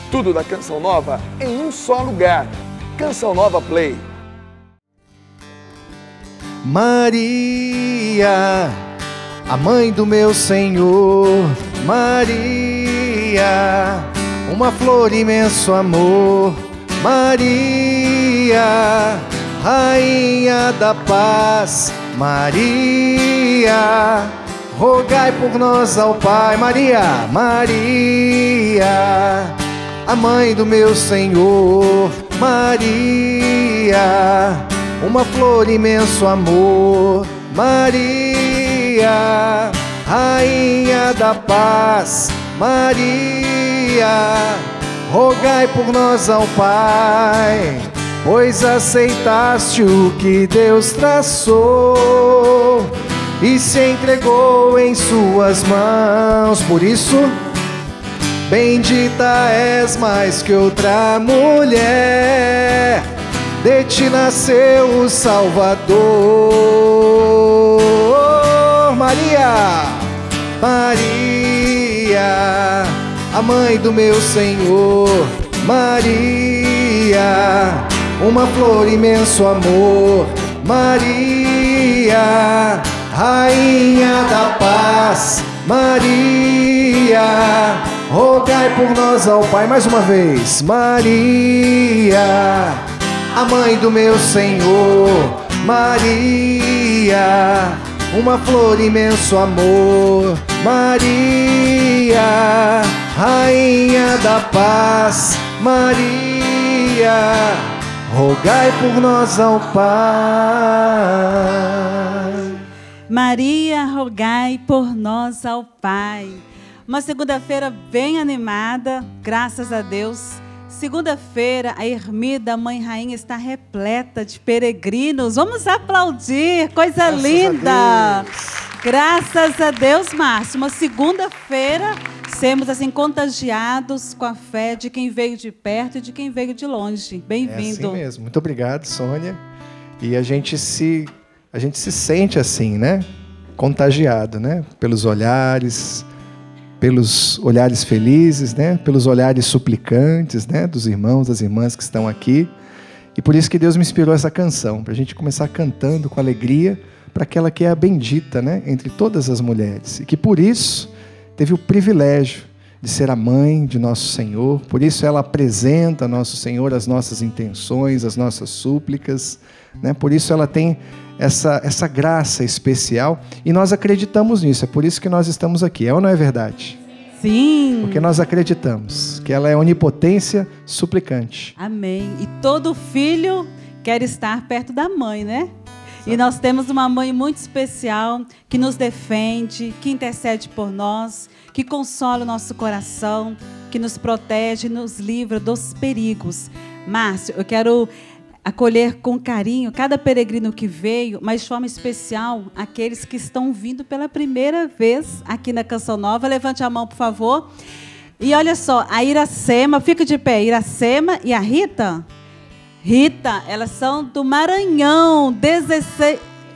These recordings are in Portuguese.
Tudo da Canção Nova em um só lugar. Canção Nova Play. Maria, a mãe do meu Senhor. Maria, uma flor, imenso amor. Maria, rainha da paz. Maria, rogai por nós ao Pai. Maria, Maria, a mãe do meu Senhor. Maria, uma flor, imenso amor. Maria, rainha da paz. Maria, rogai por nós ao Pai, pois aceitaste o que Deus traçou e se entregou em suas mãos. Por isso, bendita és mais que outra mulher, de ti nasceu o Salvador. Maria, Maria, a mãe do meu Senhor. Maria, uma flor, imenso amor. Maria, rainha da paz. Maria, rogai por nós ao Pai. Mais uma vez. Maria, a mãe do meu Senhor. Maria, uma flor, imenso amor. Maria, rainha da paz. Maria, rogai por nós ao Pai. Maria, rogai por nós ao Pai. Uma segunda-feira bem animada, graças a Deus. Segunda-feira, a ermida Mãe Rainha está repleta de peregrinos. Vamos aplaudir, coisa linda! Graças a Deus, Márcio. Uma segunda-feira, sermos assim contagiados com a fé de quem veio de perto e de quem veio de longe. Bem-vindo. É assim mesmo. Muito obrigado, Sônia. E a gente se sente assim, né? Contagiado, né? Pelos olhares felizes, né? Pelos olhares suplicantes, né? Dos irmãos, das irmãs que estão aqui. E por isso que Deus me inspirou essa canção, para a gente começar cantando com alegria para aquela que é a bendita, né? Entre todas as mulheres. E que por isso teve o privilégio de ser a mãe de nosso Senhor. Por isso ela apresenta a nosso Senhor as nossas intenções, as nossas súplicas, né? Por isso ela tem essa graça especial e nós acreditamos nisso. É por isso que nós estamos aqui. É ou não é verdade? Sim. Porque nós acreditamos que ela é onipotência suplicante. Amém. E todo filho quer estar perto da mãe, né? E nós temos uma mãe muito especial que nos defende, que intercede por nós, que consola o nosso coração, que nos protege e nos livra dos perigos. Márcio, eu quero acolher com carinho cada peregrino que veio, mas de forma especial aqueles que estão vindo pela primeira vez aqui na Canção Nova. Levante a mão, por favor. E olha só, a Iracema, fica de pé, Iracema e a Rita. Rita, elas são do Maranhão, 16...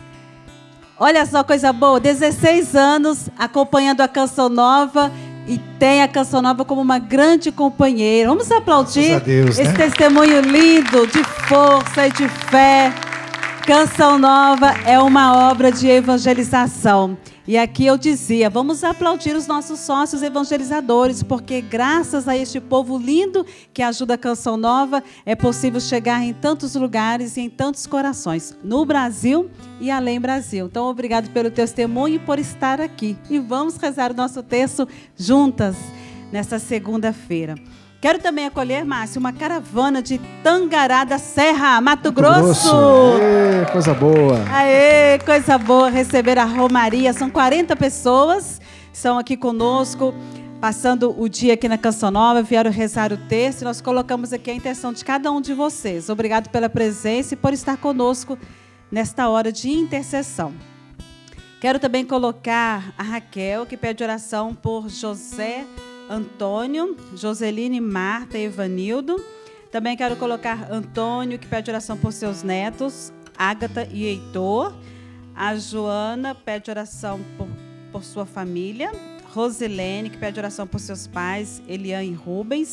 Olha só, coisa boa, 16 anos acompanhando a Canção Nova e tem a Canção Nova como uma grande companheira. Vamos aplaudir Deus, esse né? testemunho lindo de força e de fé. Canção Nova é uma obra de evangelização. E aqui eu dizia, vamos aplaudir os nossos sócios evangelizadores, porque graças a este povo lindo que ajuda a Canção Nova, é possível chegar em tantos lugares e em tantos corações, no Brasil e além Brasil. Então, obrigado pelo testemunho e por estar aqui. E vamos rezar o nosso texto juntas nessa segunda-feira. Quero também acolher, Márcio, uma caravana de Tangará da Serra, Mato Grosso. Aê, coisa boa. Aê, coisa boa receber a Romaria. São 40 pessoas, estão aqui conosco, passando o dia aqui na Canção Nova, vieram rezar o texto e nós colocamos aqui a intenção de cada um de vocês. Obrigado pela presença e por estar conosco nesta hora de intercessão. Quero também colocar a Raquel, que pede oração por José Antônio, Joseline, Marta e Evanildo. Também quero colocar Antônio, que pede oração por seus netos, Ágata e Heitor. A Joana pede oração por sua família. Rosilene, que pede oração por seus pais, Eliane e Rubens.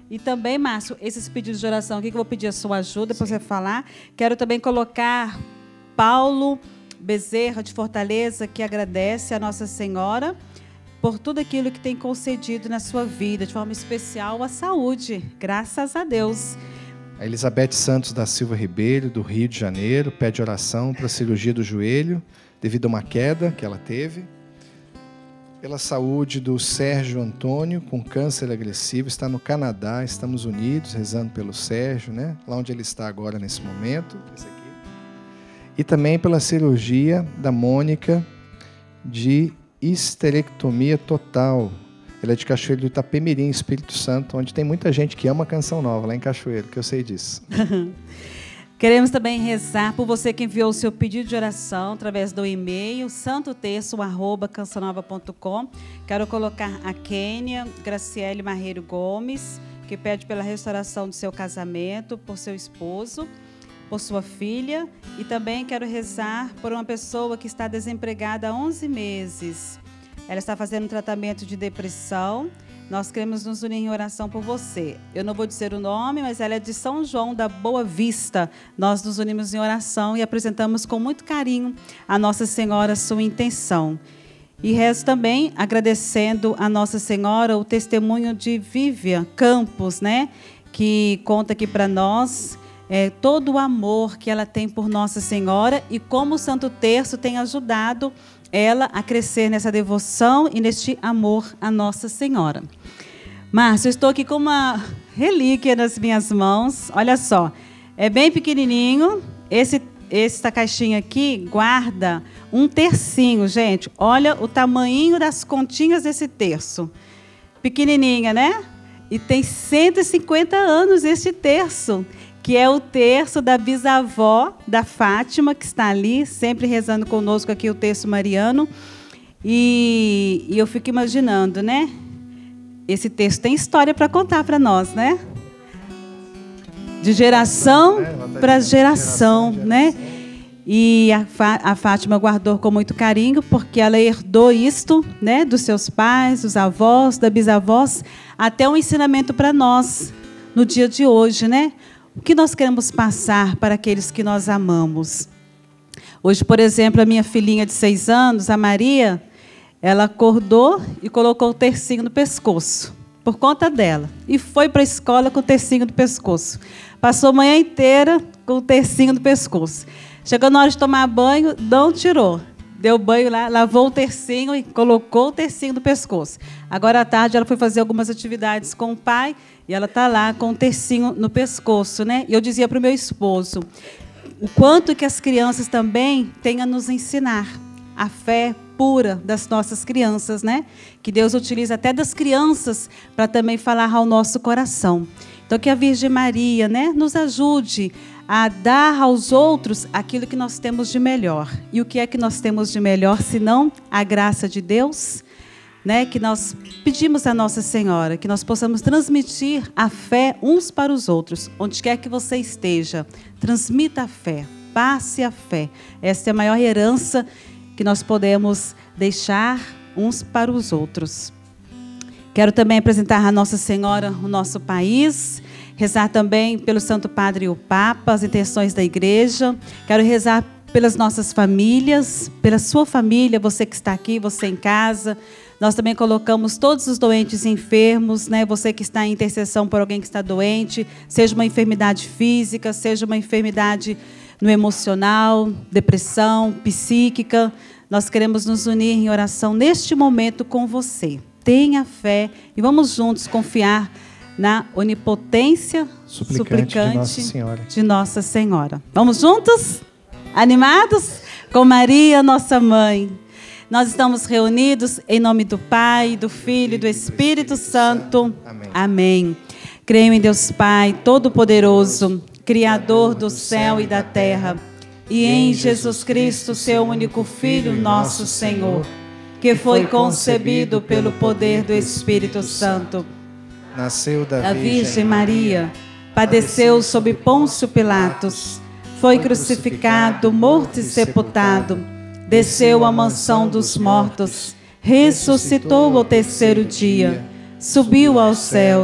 E também, Márcio, esses pedidos de oração aqui, que eu vou pedir a sua ajuda para você falar. Quero também colocar Paulo Bezerra, de Fortaleza, que agradece a Nossa Senhora por tudo aquilo que tem concedido na sua vida, de forma especial a saúde, graças a Deus. A Elizabeth Santos da Silva Ribeiro, do Rio de Janeiro, pede oração para a cirurgia do joelho, devido a uma queda que ela teve. Pela saúde do Sérgio Antônio, com câncer agressivo, está no Canadá, estamos unidos, rezando pelo Sérgio, né? Lá onde ele está agora nesse momento. Esse aqui. E também pela cirurgia da Mônica de histerectomia total. Ela é de Cachoeiro do Itapemirim, Espírito Santo, onde tem muita gente que ama Canção Nova, lá em Cachoeiro, que eu sei disso. Queremos também rezar por você que enviou o seu pedido de oração através do e-mail santoterço@cançãonova.com. Quero colocar a Kênia Graciele Marreiro Gomes, que pede pela restauração do seu casamento, por seu esposo, por sua filha. E também quero rezar por uma pessoa que está desempregada há 11 meses. Ela está fazendo um tratamento de depressão. Nós queremos nos unir em oração por você. Eu não vou dizer o nome, mas ela é de São João da Boa Vista. Nós nos unimos em oração e apresentamos com muito carinho a Nossa Senhora a sua intenção. E rezo também agradecendo a Nossa Senhora o testemunho de Vívia Campos, né, que conta aqui para nós todo o amor que ela tem por Nossa Senhora e como o Santo Terço tem ajudado ela a crescer nessa devoção e neste amor à Nossa Senhora. Márcio, eu estou aqui com uma relíquia nas minhas mãos. Olha só, é bem pequenininho. Esta caixinha aqui guarda um tercinho, gente. Olha o tamanho das continhas desse terço. Pequenininha, né? E tem 150 anos este terço, que é o terço da bisavó da Fátima, que está ali, sempre rezando conosco aqui o terço mariano. E eu fico imaginando, né? Esse texto tem história para contar para nós, né? De geração para geração, né? E a Fátima guardou com muito carinho, porque ela herdou isto, né? Dos seus pais, dos avós, da bisavós, até um ensinamento para nós, no dia de hoje, né? O que nós queremos passar para aqueles que nós amamos? Hoje, por exemplo, a minha filhinha de 6 anos, a Maria, ela acordou e colocou o tercinho no pescoço, por conta dela. E foi para a escola com o tercinho no pescoço. Passou a manhã inteira com o tercinho no pescoço. Chegou na hora de tomar banho, não tirou. Deu banho lá, lavou o tercinho e colocou o tercinho no pescoço. Agora à tarde ela foi fazer algumas atividades com o pai e ela está lá com o tercinho no pescoço, né? E eu dizia para o meu esposo o quanto que as crianças também têm a nos ensinar a fé pura das nossas crianças, né? Que Deus utiliza até das crianças para também falar ao nosso coração. Então que a Virgem Maria, né, nos ajude a dar aos outros aquilo que nós temos de melhor. E o que é que nós temos de melhor, senão a graça de Deus, né? Que nós pedimos a Nossa Senhora, que nós possamos transmitir a fé uns para os outros. Onde quer que você esteja, transmita a fé, passe a fé. Essa é a maior herança que nós podemos deixar uns para os outros. Quero também apresentar a Nossa Senhora o nosso país, rezar também pelo Santo Padre e o Papa, as intenções da igreja. Quero rezar pelas nossas famílias, pela sua família, você que está aqui, você em casa. Nós também colocamos todos os doentes e enfermos, né? Você que está em intercessão por alguém que está doente, seja uma enfermidade física, seja uma enfermidade no emocional, depressão, psíquica. Nós queremos nos unir em oração neste momento com você. Tenha fé e vamos juntos confiar na onipotência suplicante de Nossa Senhora. Vamos juntos? Animados? Com Maria, nossa mãe. Nós estamos reunidos em nome do Pai, do Filho e do Espírito Santo. Amém. Amém. Creio em Deus Pai, Todo-Poderoso, Criador do céu e da terra, e em Jesus Cristo, seu único Filho, nosso Senhor, que foi concebido pelo poder do Espírito Santo. Nasceu da Virgem Maria, padeceu sob Pôncio Pilatos, foi crucificado, morto e sepultado, desceu à mansão dos mortos, ressuscitou ao terceiro dia, subiu aos céus,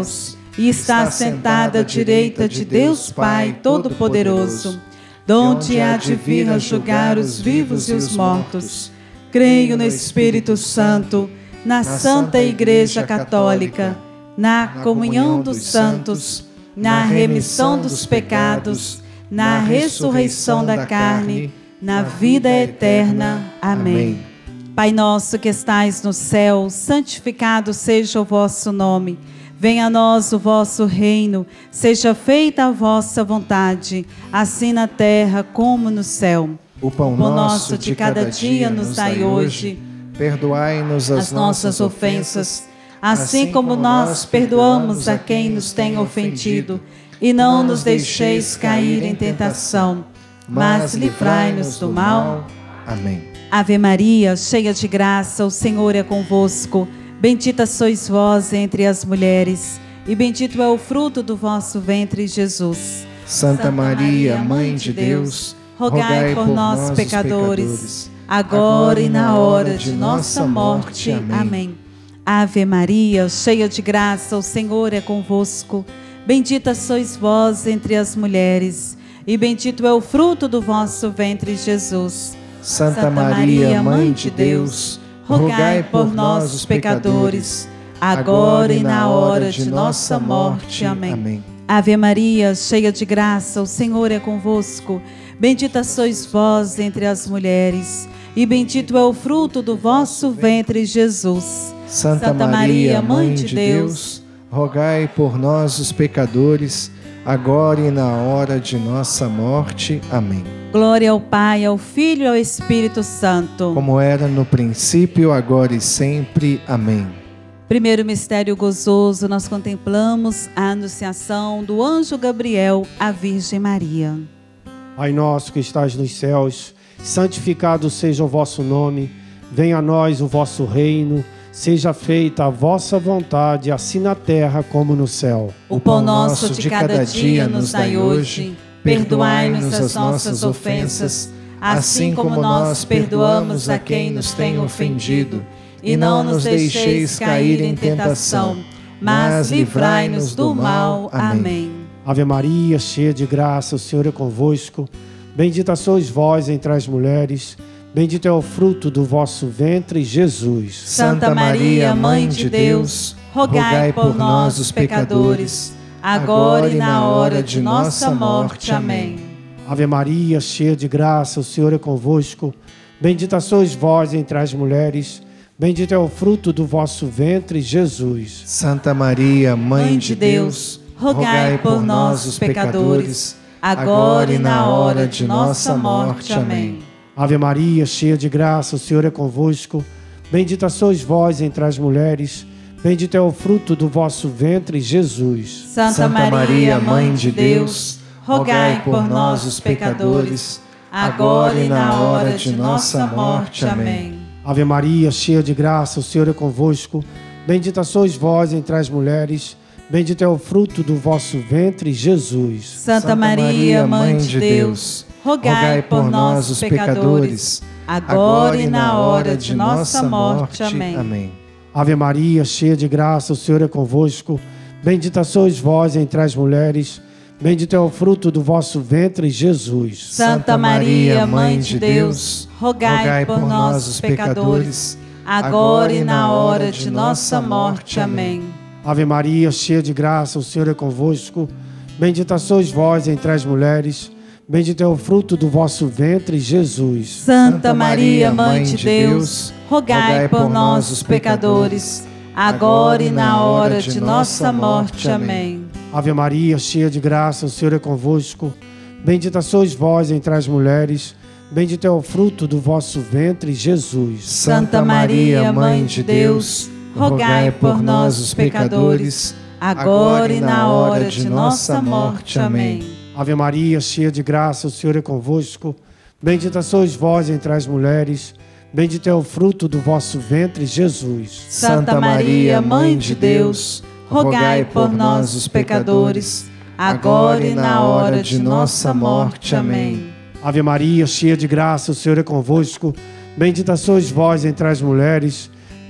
e está sentada à direita de Deus Pai Todo-Poderoso, donde há de vir a julgar os vivos e os mortos. Creio no Espírito Santo, na Santa Igreja Católica, na comunhão dos santos, na remissão dos pecados, na ressurreição da carne, na vida eterna. Amém. Pai nosso que estais no céu, santificado seja o vosso nome. Venha a nós o vosso reino, seja feita a vossa vontade, assim na terra como no céu. O pão nosso de cada dia nos dai hoje. Perdoai-nos as nossas ofensas, assim como nós perdoamos a quem nos tem ofendido. E não nos deixeis cair em tentação, mas livrai-nos do mal. Amém. Ave Maria, cheia de graça, o Senhor é convosco. Bendita sois vós entre as mulheres, e bendito é o fruto do vosso ventre, Jesus. Santa Maria, Mãe de Deus, rogai por nós, pecadores, agora e na hora de nossa morte. Amém. Ave Maria, cheia de graça, o Senhor é convosco. Bendita sois vós entre as mulheres, e bendito é o fruto do vosso ventre, Jesus. Santa Maria, Mãe de Deus, rogai por nós, os pecadores, agora e na hora de nossa morte. Amém. Ave Maria, cheia de graça, o Senhor é convosco. Bendita sois vós entre as mulheres, e bendito é o fruto do vosso ventre, Jesus. Santa Maria, Mãe de Deus, rogai por nós, os pecadores, agora e na hora de nossa morte. Amém. Glória ao Pai, ao Filho e ao Espírito Santo. Como era no princípio, agora e sempre. Amém. Primeiro mistério gozoso, nós contemplamos a anunciação do anjo Gabriel à Virgem Maria. Pai nosso que estás nos céus, santificado seja o vosso nome. Venha a nós o vosso reino. Seja feita a vossa vontade, assim na terra como no céu. O pão nosso de cada dia nos dai hoje. Perdoai-nos as nossas ofensas, assim como nós perdoamos a quem nos tem ofendido. E não nos deixeis cair em tentação, mas livrai-nos do mal. Amém. Ave Maria, cheia de graça, o Senhor é convosco. Bendita sois vós entre as mulheres. Bendito é o fruto do vosso ventre, Jesus. Santa Maria, Mãe de Deus, rogai por nós, os pecadores, agora e na hora de nossa morte. Amém. Ave Maria, cheia de graça, o Senhor é convosco. Bendita sois vós entre as mulheres. Bendito é o fruto do vosso ventre, Jesus. Santa Maria, Mãe de Deus, rogai por nós, os pecadores, agora e na hora de nossa morte. Amém. Ave Maria, cheia de graça, o Senhor é convosco. Bendita sois vós entre as mulheres. Bendito é o fruto do vosso ventre, Jesus. Santa Maria, Mãe de Deus, rogai por nós, os pecadores, agora e na hora de nossa morte. Amém. Ave Maria, cheia de graça, o Senhor é convosco. Bendita sois vós entre as mulheres. Bendito é o fruto do vosso ventre, Jesus. Santa Maria, Mãe de Deus, rogai por nós, os pecadores, agora e na hora de nossa morte. Amém. Ave Maria, cheia de graça, o Senhor é convosco. Bendita sois vós entre as mulheres. Bendito é o fruto do vosso ventre, Jesus. Santa Maria, Mãe de Deus, rogai por nós, os pecadores, agora e na hora de nossa morte. Amém. Ave Maria, cheia de graça, o Senhor é convosco. Bendita sois vós entre as mulheres. Bendito é o fruto do vosso ventre, Jesus. Santa Maria, Mãe de Deus, rogai por nós, os pecadores, agora e na hora de nossa morte. Amém. Ave Maria, cheia de graça, o Senhor é convosco. Bendita sois vós entre as mulheres. Bendito é o fruto do vosso ventre, Jesus. Santa Maria, Mãe de Deus, rogai por nós, os pecadores, agora e na hora de nossa morte. Amém. Ave Maria, cheia de graça, o Senhor é convosco. Bendita sois vós entre as mulheres. Bendito é o fruto do vosso ventre, Jesus. Santa Maria, Mãe de Deus, rogai por nós, os pecadores, agora e na hora de nossa morte. Amém. Ave Maria, cheia de graça, o Senhor é convosco. Bendita sois vós entre as mulheres.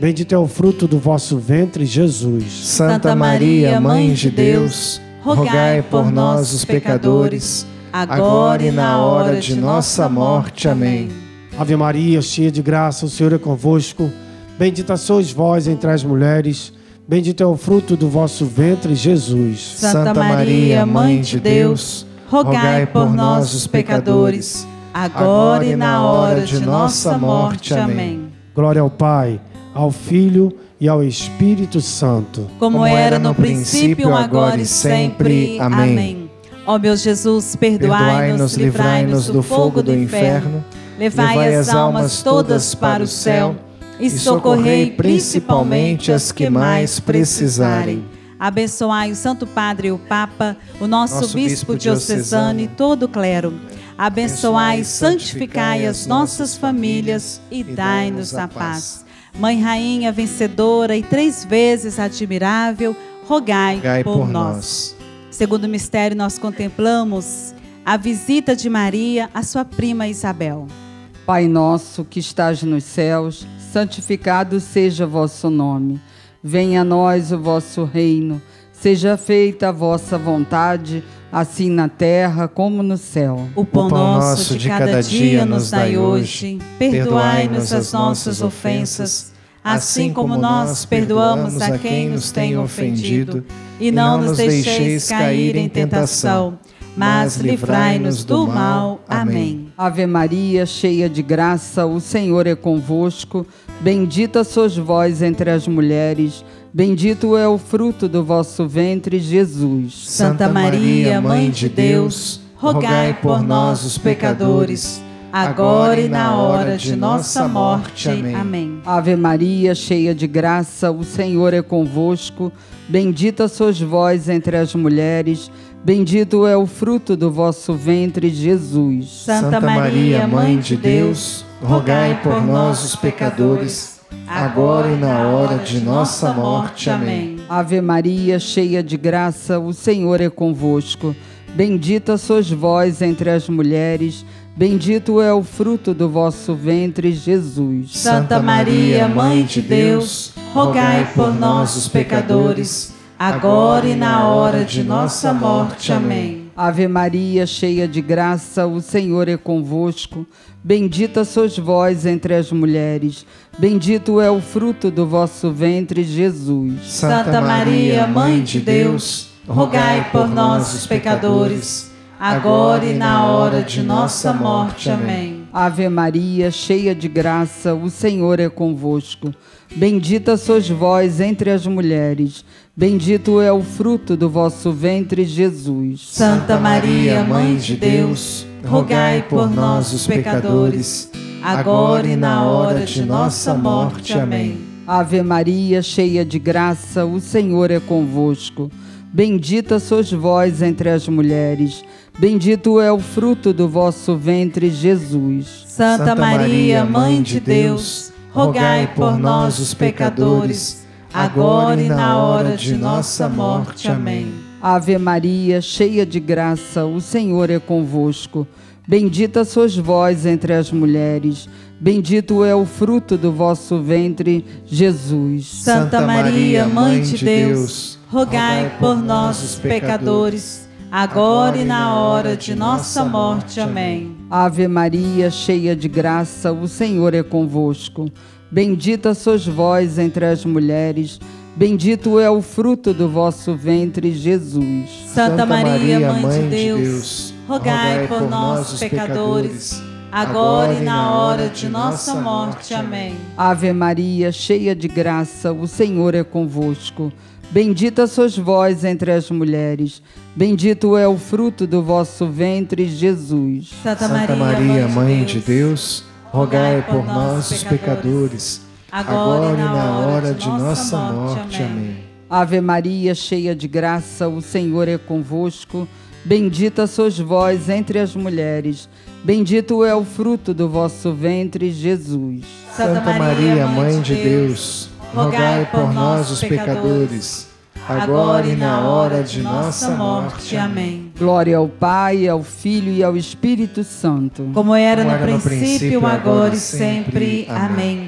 Bendito é o fruto do vosso ventre, Jesus. Santa Maria, Mãe de Deus, rogai por nós, os pecadores, agora e na hora de nossa morte. Amém. Ave Maria, cheia de graça, o Senhor é convosco. Bendita sois vós entre as mulheres. Bendito é o fruto do vosso ventre, Jesus. Santa Maria, Mãe de Deus, rogai por nós, os pecadores, agora e na hora de nossa morte. Amém. Glória ao Pai, ao Filho e ao Espírito Santo. Como era no princípio, agora e sempre. Amém. Ó meu Jesus, perdoai-nos, livrai-nos do fogo do inferno, levai as almas todas para o céu e socorrei principalmente as que mais precisarem. Abençoai o Santo Padre e o Papa, o nosso Bispo diocesano e todo o clero. Abençoai, santificai as nossas famílias e dai-nos a paz. Mãe Rainha vencedora e 3 vezes admirável, rogai por nós. Segundo mistério, nós contemplamos a visita de Maria à sua prima Isabel. Pai nosso que estás nos céus, santificado seja vosso nome. Venha a nós o vosso reino. Seja feita a vossa vontade, assim na terra como no céu. O pão nosso de cada dia nos dai hoje. Perdoai-nos as nossas ofensas, assim como nós perdoamos a quem nos tem ofendido. E não nos deixeis cair em tentação, mas livrai-nos do mal. Amém. Ave Maria, cheia de graça, o Senhor é convosco. Bendita sois vós entre as mulheres, bendito é o fruto do vosso ventre, Jesus. Santa Maria, Mãe de Deus, rogai por nós, os pecadores, agora e na hora de nossa morte. Amém. Ave Maria, cheia de graça, o Senhor é convosco. Bendita sois vós entre as mulheres, bendito é o fruto do vosso ventre, Jesus. Santa Maria, Mãe de Deus, rogai por nós, os pecadores, agora e na hora de nossa morte. Amém. Ave Maria, cheia de graça, o Senhor é convosco. Bendita sois vós entre as mulheres, bendito é o fruto do vosso ventre, Jesus. Santa Maria, Mãe de Deus, rogai por nós, os pecadores, agora e na hora de nossa morte. Amém. Ave Maria, cheia de graça, o Senhor é convosco. Bendita sois vós entre as mulheres, bendito é o fruto do vosso ventre, Jesus. Santa Maria, Mãe de Deus, rogai por nós, os pecadores, agora e na hora de nossa morte. Amém. Ave Maria, cheia de graça, o Senhor é convosco. Bendita sois vós entre as mulheres, bendito é o fruto do vosso ventre, Jesus. Santa Maria, Mãe de Deus, rogai por nós, os pecadores, agora e na hora de nossa morte. Amém. Ave Maria, cheia de graça, o Senhor é convosco. Bendita sois vós entre as mulheres, bendito é o fruto do vosso ventre, Jesus. Santa Maria, Mãe de Deus, rogai por nós, os pecadores, agora e na hora de nossa morte. Amém. Ave Maria, cheia de graça, o Senhor é convosco. Bendita sois vós entre as mulheres, bendito é o fruto do vosso ventre, Jesus. Santa Maria, Mãe de Deus, rogai por nós, os pecadores, agora e na hora de nossa morte. Amém. Ave Maria, cheia de graça, o Senhor é convosco. Bendita sois vós entre as mulheres, bendito é o fruto do vosso ventre, Jesus. Santa Maria, Mãe de Deus, rogai por nós, os pecadores, agora e na hora de nossa morte. Amém. Ave Maria, cheia de graça, o Senhor é convosco. Bendita sois vós entre as mulheres, bendito é o fruto do vosso ventre, Jesus. Santa Maria, Mãe de Deus, rogai por nós, os pecadores, agora e na hora de nossa morte. Amém. Ave Maria, cheia de graça, o Senhor é convosco. Bendita sois vós entre as mulheres, bendito é o fruto do vosso ventre, Jesus. Santa Maria, Mãe de Deus, rogai por nós, os pecadores, agora e na hora de nossa morte. Amém. Glória ao Pai, ao Filho e ao Espírito Santo. Como era no princípio, agora e sempre. Amém.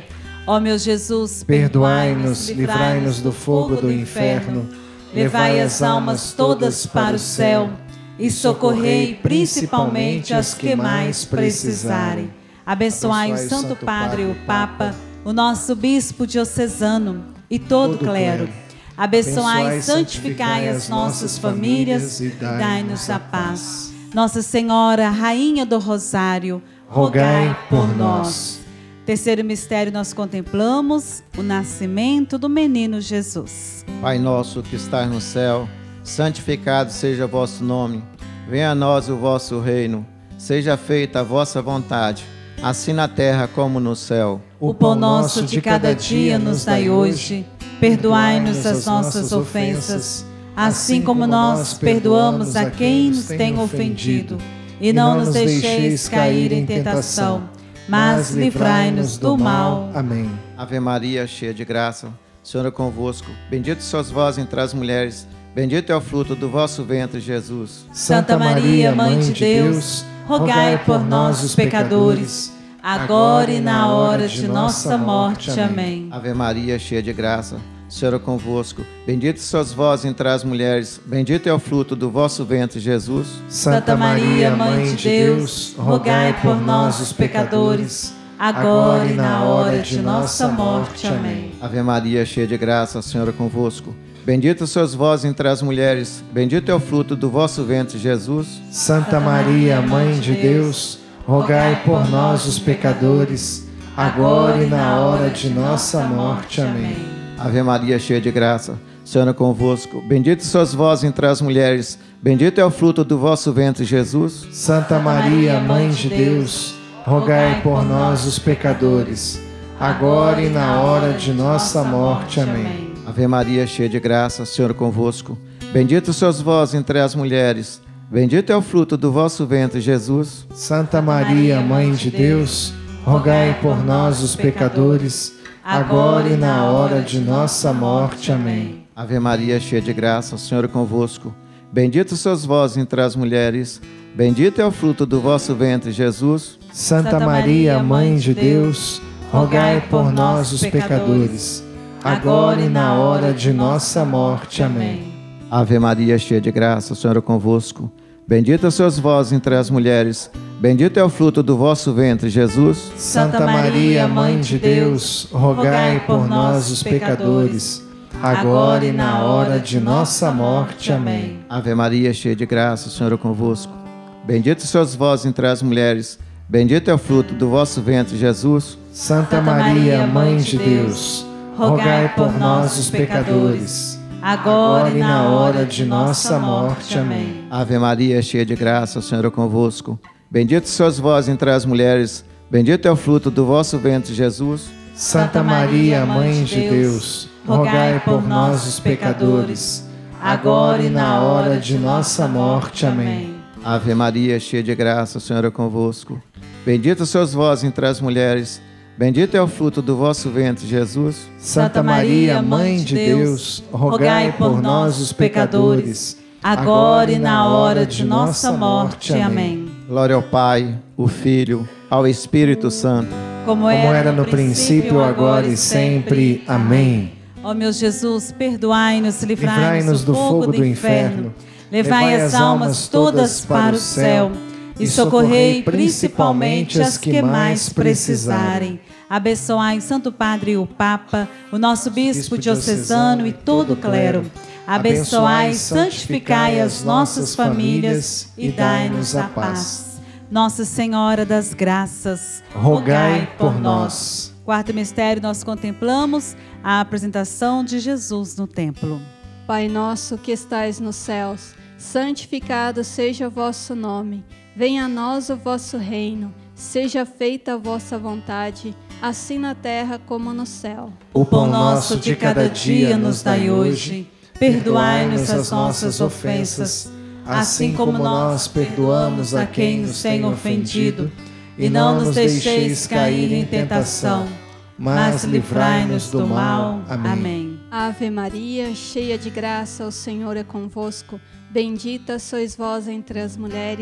Ó meu Jesus, perdoai-nos, livrai-nos do fogo do inferno, levai as almas todas para o céu e socorrei principalmente as que mais precisarem. Abençoai o Santo Padre, o Papa, o nosso Bispo diocesano e todo o clero. Abençoai e santificai as nossas famílias e dai-nos a paz. Nossa Senhora, Rainha do Rosário, rogai por nós. Terceiro mistério, nós contemplamos o nascimento do menino Jesus. Pai nosso que estás no céu, santificado seja o vosso nome. Venha a nós o vosso reino. Seja feita a vossa vontade, assim na terra como no céu. O pão nosso de cada dia nos dai hoje. Perdoai-nos as nossas ofensas, assim como nós perdoamos a quem nos tem ofendido. E não nos deixeis cair em tentação, mas livrai-nos do mal. Amém. Ave Maria, cheia de graça, o Senhor é convosco. Bendita sois vós entre as mulheres, bendito é o fruto do vosso ventre, Jesus. Santa Maria, Mãe de Deus, rogai por nós, os pecadores, agora e na hora de nossa morte. Amém. Ave Maria, cheia de graça, o Senhor é convosco. Bendita sois vós entre as mulheres, bendito é o fruto do vosso ventre, Jesus. Santa Maria, Mãe de Deus, rogai por nós, os pecadores, agora e na hora de nossa morte. Amém. Ave Maria, cheia de graça, o Senhor é convosco. Bendita sois vós entre as mulheres, bendito é o fruto do vosso ventre, Jesus. Santa Maria, Mãe de Deus, rogai por nós, os pecadores, agora e na hora de nossa morte. Amém. Ave Maria, cheia de graça, o Senhor é convosco. Bendita sois vós entre as mulheres, bendito é o fruto do vosso ventre, Jesus. Santa Maria, Mãe de Deus, rogai por nós, os pecadores, agora e na hora de nossa morte. Amém. Ave Maria, cheia de graça, o Senhor é convosco. Bendito sois vós entre as mulheres, bendito é o fruto do vosso ventre, Jesus. Santa Maria, Mãe de Deus, rogai por nós, os pecadores, agora e na hora de nossa morte. Amém. Ave Maria, cheia de graça, o Senhor é convosco. Bendito sois vós entre as mulheres, bendito é o fruto do vosso ventre, Jesus. Santa Maria, Mãe de Deus, rogai por nós, os pecadores, agora e na hora de nossa morte. Amém. Ave Maria, cheia de graça, o Senhor é convosco. Bendita sois vós entre as mulheres, bendito é o fruto do vosso ventre, Jesus. Santa Maria, Mãe de Deus, rogai por nós, os pecadores, agora e na hora de nossa morte. Amém. Ave Maria, cheia de graça, o Senhor é convosco. Bendita sois vós entre as mulheres, bendito é o fruto do vosso ventre, Jesus. Santa Maria, Mãe de Deus, rogai por nós, os pecadores, agora e na hora de nossa morte. Amém. Ave Maria, cheia de graça, o Senhor é convosco. Bendito sois vós entre as mulheres, bendito é o fruto do vosso ventre, Jesus. Santa Maria, Mãe de Deus, rogai por nós, os pecadores, agora e na hora de nossa morte. Amém. Ave Maria, cheia de graça, o Senhor é convosco. Bendito sois vós entre as mulheres, bendito é o fruto do vosso ventre, Jesus. Santa Maria, Mãe de Deus, rogai por nós, os pecadores, agora e na hora de nossa morte. Amém. Glória ao Pai, ao Filho, ao Espírito Santo, como era no princípio, agora e sempre. Amém. Ó meu Jesus, perdoai-nos, livrai-nos do fogo do inferno, levai as almas todas para o céu e socorrei principalmente as que mais precisarem. Abençoai Santo Padre o Papa, o nosso Bispo diocesano e todo o clero. Abençoai e santificai as nossas famílias e dai-nos a paz. Nossa Senhora das Graças, rogai por nós. Quarto mistério, nós contemplamos a apresentação de Jesus no templo. Pai nosso que estais nos céus, santificado seja o vosso nome. Venha a nós o vosso reino. Seja feita a vossa vontade, assim na terra como no céu. O pão nosso de cada dia nos dai hoje. Perdoai-nos as nossas ofensas, assim como nós perdoamos a quem nos tem ofendido. E não nos deixeis cair em tentação, mas livrai-nos do mal. Amém. Ave Maria, cheia de graça, o Senhor é convosco. Bendita sois vós entre as mulheres,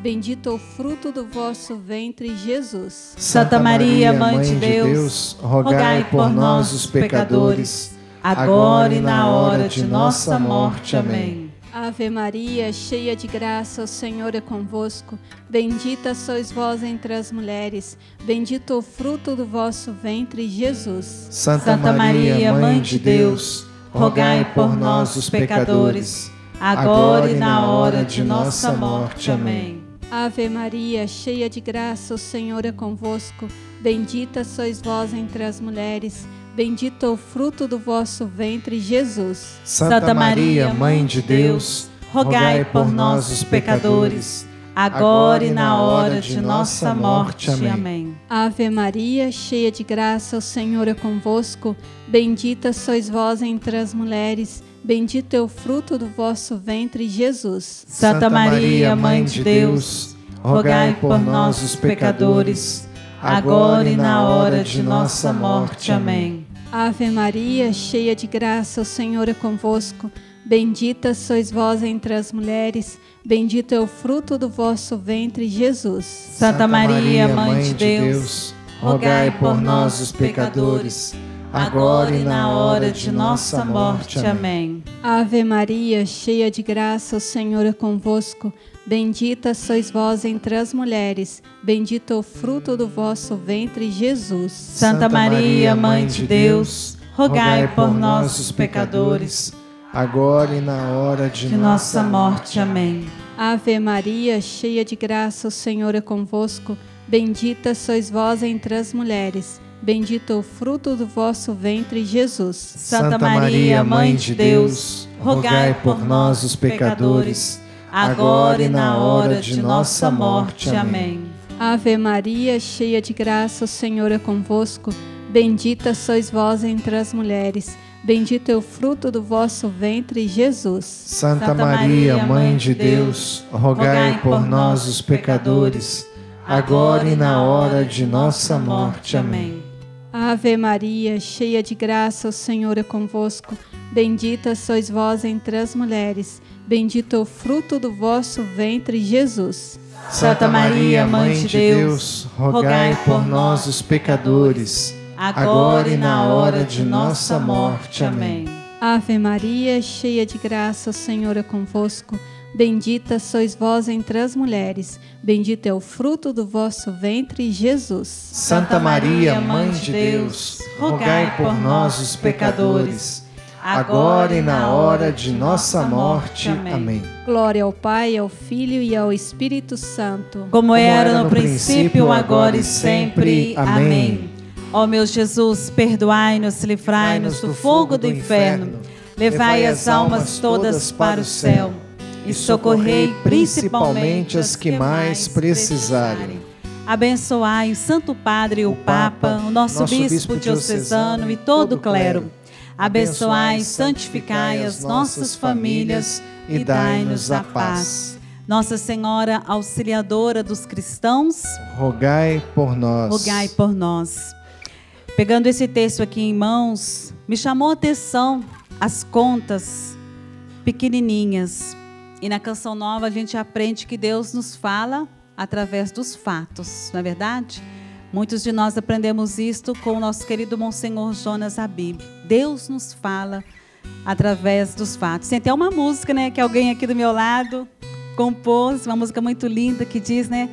bendito o fruto do vosso ventre, Jesus. Santa Maria, Mãe de Deus, rogai por nós, os pecadores, agora e na hora de nossa morte. Amém. Ave Maria, cheia de graça, o Senhor é convosco. Bendita sois vós entre as mulheres, bendito o fruto do vosso ventre, Jesus. Santa Maria, Mãe de Deus, rogai por nós, os pecadores, agora e na hora de nossa morte. Amém. Ave Maria, cheia de graça, o Senhor é convosco. Bendita sois vós entre as mulheres, bendito o fruto do vosso ventre, Jesus. Santa Maria, Mãe de Deus, rogai por nós, os pecadores, agora e na hora de nossa morte. Amém. Ave Maria, cheia de graça, o Senhor é convosco. Bendita sois vós entre as mulheres, bendito é o fruto do vosso ventre, Jesus. Santa Maria, Mãe de Deus, rogai por nós, os pecadores, agora e na hora de nossa morte. Amém. Ave Maria, cheia de graça, o Senhor é convosco. Bendita sois vós entre as mulheres, bendito é o fruto do vosso ventre, Jesus. Santa Maria, Mãe de Deus, rogai por nós, os pecadores, agora e na hora de nossa morte. Amém. Ave Maria, cheia de graça, o Senhor é convosco. Bendita sois vós entre as mulheres, bendito é o fruto do vosso ventre, Jesus. Santa Maria, Mãe de Deus, rogai por nós, os pecadores, agora e na hora de nossa morte. Amém. Ave Maria, cheia de graça, o Senhor é convosco. Bendita sois vós entre as mulheres, bendito é o fruto do vosso ventre, Jesus. Santa Maria, Mãe de Deus, rogai por nós, os pecadores, agora e na hora de nossa morte. Amém. Ave Maria, cheia de graça, o Senhor é convosco. Bendita sois vós entre as mulheres, bendito é o fruto do vosso ventre, Jesus. Santa Maria, Mãe de Deus, rogai por nós, os pecadores, agora e na hora de nossa morte. Amém. Ave Maria, cheia de graça, o Senhor é convosco. Bendita sois vós entre as mulheres, bendito é o fruto do vosso ventre, Jesus. Santa Maria, Mãe de Deus, rogai por nós, os pecadores, agora e na hora de nossa morte. Amém. Ave Maria, cheia de graça, o Senhor é convosco. Bendita sois vós entre as mulheres, bendito é o fruto do vosso ventre, Jesus. Santa Maria, Mãe de Deus, rogai por nós, os pecadores, agora e na hora de nossa morte. Amém. Glória ao Pai, ao Filho e ao Espírito Santo, como era no princípio, agora e sempre. Amém. Ó meu Jesus, perdoai-nos, livrai-nos do fogo do inferno, levai as almas todas para o céu e socorrei principalmente as que mais precisarem. Abençoai o Santo Padre, o Papa, o nosso Bispo diocesano e todo o clero. Abençoai e santificai as nossas famílias e dai-nos a paz. Nossa Senhora Auxiliadora dos cristãos, rogai por nós. Rogai por nós. Pegando esse texto aqui em mãos, me chamou a atenção as contas pequenininhas. E na Canção Nova a gente aprende que Deus nos fala através dos fatos, não é verdade? Muitos de nós aprendemos isto com o nosso querido Monsenhor Jonas Habib. Deus nos fala através dos fatos. Tem até uma música, né, que alguém aqui do meu lado compôs, uma música muito linda que diz, né,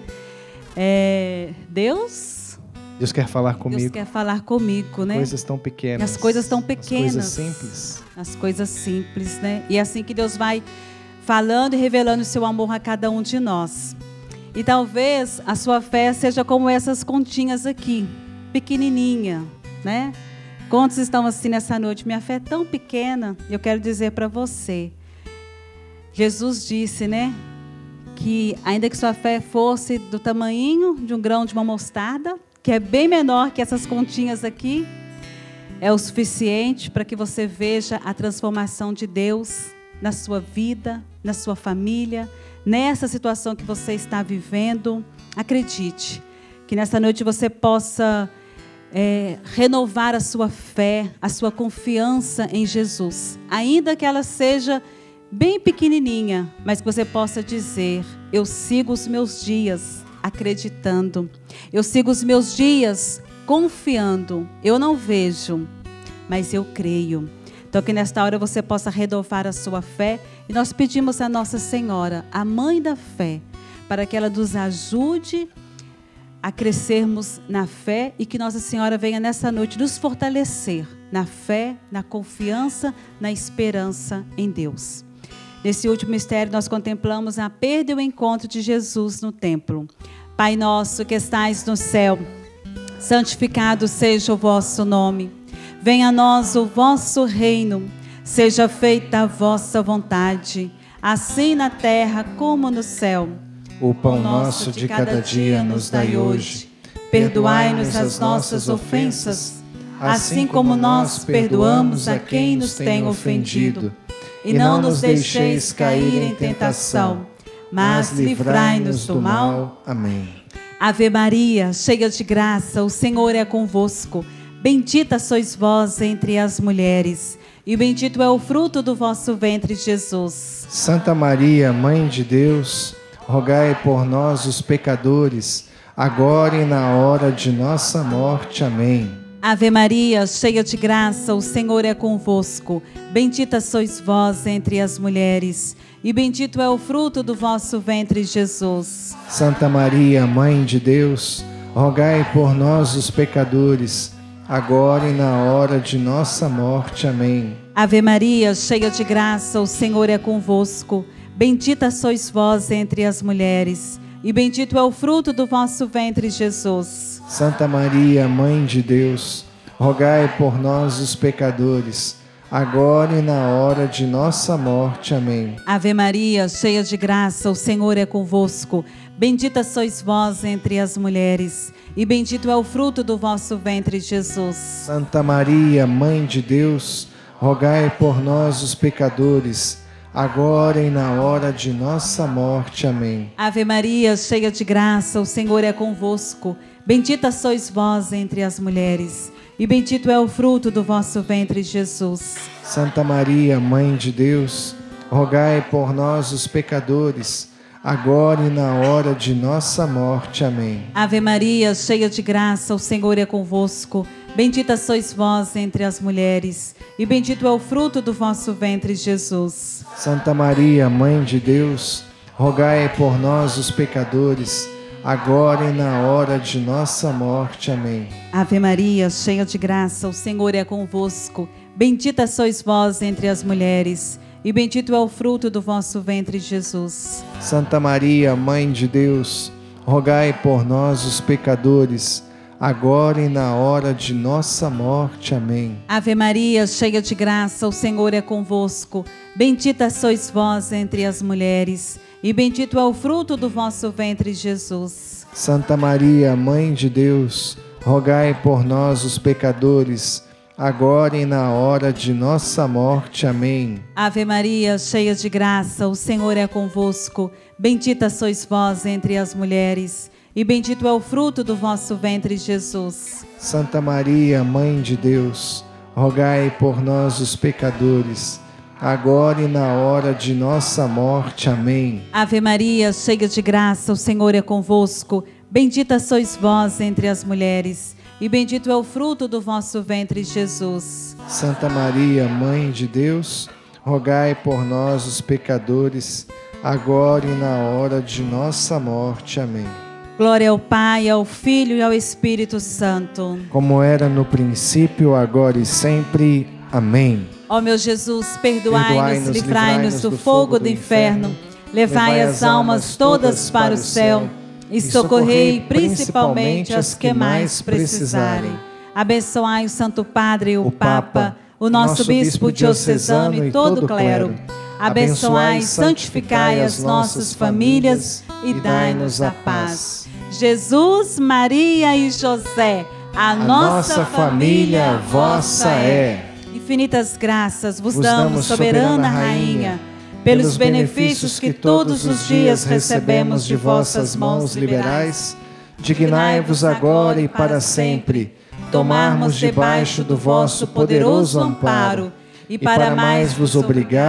Deus quer falar comigo. Deus quer falar comigo, né? Coisas tão pequenas. As coisas tão pequenas. As coisas simples. As coisas simples, né? E é assim que Deus vai falando e revelando o seu amor a cada um de nós. E talvez a sua fé seja como essas continhas aqui, pequenininha, né? Quantos estão assim nessa noite? Minha fé é tão pequena, eu quero dizer para você. Jesus disse, né? Que ainda que sua fé fosse do tamanho de um grão de uma mostarda, que é bem menor que essas continhas aqui, é o suficiente para que você veja a transformação de Deus na sua vida, na sua família, nessa situação que você está vivendo. Acredite que nessa noite você possa renovar a sua fé, a sua confiança em Jesus, ainda que ela seja bem pequenininha, mas que você possa dizer: eu sigo os meus dias acreditando, eu sigo os meus dias confiando. Eu não vejo, mas eu creio. Então que nesta hora você possa renovar a sua fé, e nós pedimos a Nossa Senhora, a Mãe da Fé, para que ela nos ajude a crescermos na fé, e que Nossa Senhora venha nessa noite nos fortalecer na fé, na confiança, na esperança em Deus. Nesse último mistério nós contemplamos a perda e o encontro de Jesus no templo. Pai nosso que estais no céu, santificado seja o vosso nome. Venha a nós o vosso reino, seja feita a vossa vontade, assim na terra como no céu. O pão nosso de cada dia nos dai hoje. Perdoai-nos as nossas ofensas, assim como nós perdoamos a quem nos tem ofendido. E não nos deixeis cair em tentação, mas livrai-nos do mal. Amém. Ave Maria, cheia de graça, o Senhor é convosco. Bendita sois vós entre as mulheres, e bendito é o fruto do vosso ventre, Jesus. Santa Maria, Mãe de Deus, rogai por nós, os pecadores, agora e na hora de nossa morte. Amém. Ave Maria, cheia de graça, o Senhor é convosco. Bendita sois vós entre as mulheres, e bendito é o fruto do vosso ventre, Jesus. Santa Maria, Mãe de Deus, rogai por nós, os pecadores, agora e na hora de nossa morte. Amém. Ave Maria, cheia de graça, o Senhor é convosco. Bendita sois vós entre as mulheres, e bendito é o fruto do vosso ventre, Jesus. Santa Maria, Mãe de Deus, rogai por nós, os pecadores, agora e na hora de nossa morte. Amém. Ave Maria, cheia de graça, o Senhor é convosco. Bendita sois vós entre as mulheres, e bendito é o fruto do vosso ventre, Jesus. Santa Maria, Mãe de Deus, rogai por nós, os pecadores, agora e na hora de nossa morte. Amém. Ave Maria, cheia de graça, o Senhor é convosco. Bendita sois vós entre as mulheres, e bendito é o fruto do vosso ventre, Jesus. Santa Maria, Mãe de Deus, rogai por nós, os pecadores, agora e na hora de nossa morte. Amém. Ave Maria, cheia de graça, o Senhor é convosco. Bendita sois vós entre as mulheres, e bendito é o fruto do vosso ventre, Jesus. Santa Maria, Mãe de Deus, rogai por nós, os pecadores, agora e na hora de nossa morte. Amém. Ave Maria, cheia de graça, o Senhor é convosco. Bendita sois vós entre as mulheres, e bendito é o fruto do vosso ventre, Jesus. Santa Maria, Mãe de Deus, rogai por nós, os pecadores, agora e na hora de nossa morte. Amém. Ave Maria, cheia de graça, o Senhor é convosco. Bendita sois vós entre as mulheres, e bendito é o fruto do vosso ventre, Jesus. Santa Maria, Mãe de Deus, rogai por nós, os pecadores, agora e na hora de nossa morte. Amém. Ave Maria, cheia de graça, o Senhor é convosco. Bendita sois vós entre as mulheres, e bendito é o fruto do vosso ventre, Jesus. Santa Maria, Mãe de Deus, rogai por nós, os pecadores, agora e na hora de nossa morte. Amém. Ave Maria, cheia de graça, o Senhor é convosco. Bendita sois vós entre as mulheres, e bendito é o fruto do vosso ventre, Jesus. Santa Maria, Mãe de Deus, rogai por nós, os pecadores, agora e na hora de nossa morte. Amém. Glória ao Pai, ao Filho e ao Espírito Santo. Como era no princípio, agora e sempre. Amém. Ó meu Jesus, perdoai-nos, livrai-nos do fogo do inferno, levai as almas todas para o céu e socorrei principalmente as que mais precisarem. Abençoai o Santo Padre, o Papa, o nosso Bispo diocesano e todo o clero. Abençoai e santificai as nossas famílias e dai-nos a paz. Jesus, Maria e José, a nossa família vossa é. Infinitas graças vos damos, soberana Rainha, pelos benefícios que todos os dias recebemos de vossas mãos liberais. Dignai-vos agora e para sempre tomarmos debaixo do vosso poderoso amparo, e para mais vos obrigar,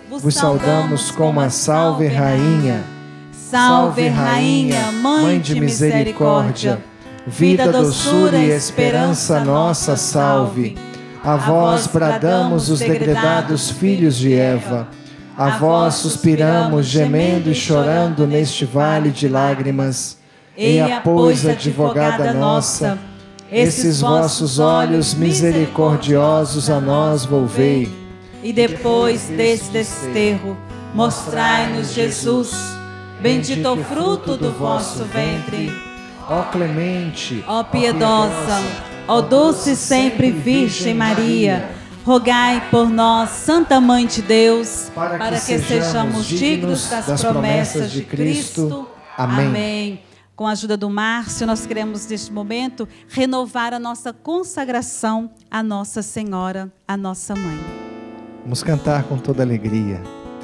vos saudamos com uma salve, Rainha. Salve, Rainha, Mãe de misericórdia, vida, doçura e esperança nossa, salve. A vós bradamos os degredados filhos de Eva. A vós suspiramos, gemendo e chorando neste vale de lágrimas. Eia, pois, advogada nossa, esses vossos olhos misericordiosos a nós volvei. E depois deste desterro, mostrai-nos Jesus, bendito o fruto do vosso ventre. Ó clemente, Ó piedosa, ó doce sempre Virgem Maria, rogai por nós, Santa Mãe de Deus, para que sejamos dignos das promessas de Cristo. Amém. Com a ajuda do Márcio, nós queremos, neste momento, renovar a nossa consagração à Nossa Senhora, a nossa Mãe. Vamos cantar com toda alegria.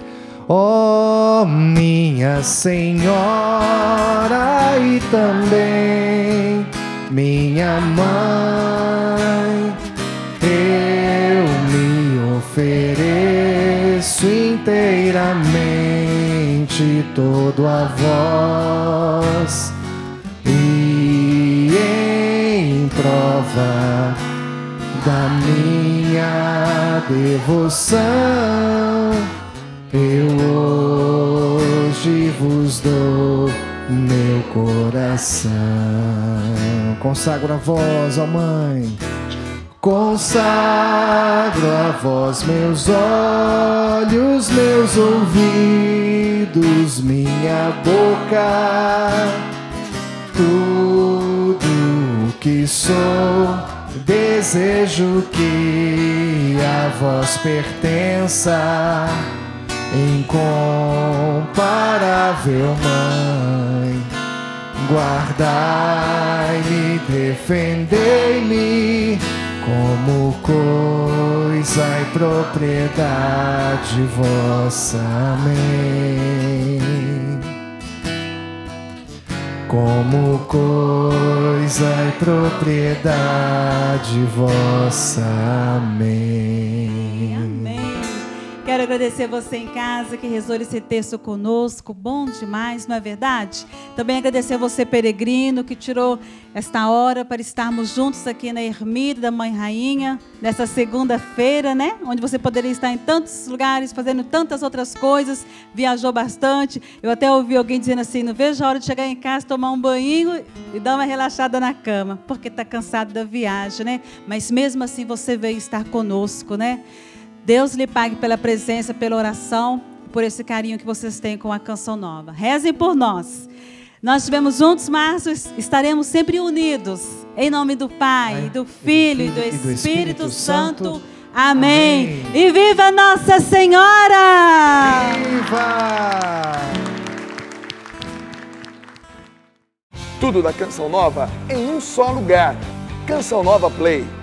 Ó minha Senhora e também minha Mãe, eu me ofereço inteiramente todo a vós, e em prova da minha devoção eu hoje vos dou meu coração. Consagro a vós, ó Mãe, consagro a vós meus olhos, meus ouvidos, minha boca, tudo que sou. Desejo que a vós pertença, incomparável Mãe. Guardai-me, defendei-me como coisa e propriedade vossa. Amém. Como coisa e propriedade vossa. Amém. Amém. Quero agradecer você em casa que rezou esse texto conosco, bom demais, não é verdade? Também agradecer a você, peregrino, que tirou esta hora para estarmos juntos aqui na Ermida da Mãe Rainha, nessa segunda-feira, né? Onde você poderia estar em tantos lugares, fazendo tantas outras coisas, viajou bastante. Eu até ouvi alguém dizendo assim, não vejo a hora de chegar em casa, tomar um banho e dar uma relaxada na cama, porque está cansado da viagem, né? Mas mesmo assim você veio estar conosco, né? Deus lhe pague pela presença, pela oração, por esse carinho que vocês têm com a Canção Nova. Rezem por nós. Nós estivemos juntos, Márcio, estaremos sempre unidos. Em nome do Pai, do Filho e do Espírito Santo. Amém. E viva Nossa Senhora! Viva! Tudo da Canção Nova em um só lugar. Canção Nova Play.